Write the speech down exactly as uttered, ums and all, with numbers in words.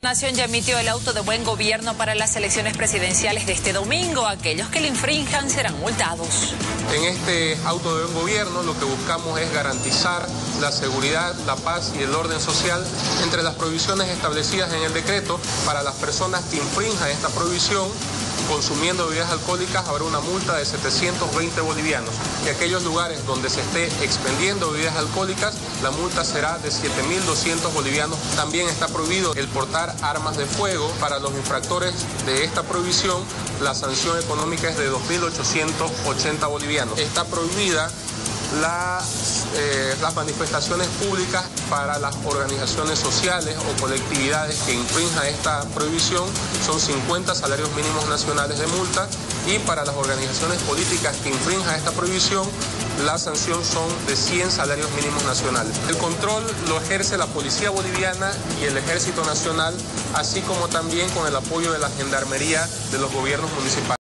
Nación ya emitió el auto de buen gobierno para las elecciones presidenciales de este domingo. Aquellos que le infrinjan serán multados. En este auto de buen gobierno lo que buscamos es garantizar la seguridad, la paz y el orden social entre las provisiones establecidas en el decreto. Para las personas que infrinjan esta provisión consumiendo bebidas alcohólicas habrá una multa de setecientos veinte bolivianos, y aquellos lugares donde se esté expendiendo bebidas alcohólicas la multa será de siete mil doscientos bolivianos. También está prohibido el portar armas de fuego. Para los infractores de esta prohibición la sanción económica es de dos mil ochocientos ochenta bolivianos. Está prohibida Las, eh, las manifestaciones públicas. Para las organizaciones sociales o colectividades que infrinjan esta prohibición son cincuenta salarios mínimos nacionales de multa, y para las organizaciones políticas que infrinjan esta prohibición la sanción son de cien salarios mínimos nacionales. El control lo ejerce la Policía Boliviana y el Ejército Nacional, así como también con el apoyo de la Gendarmería de los gobiernos municipales.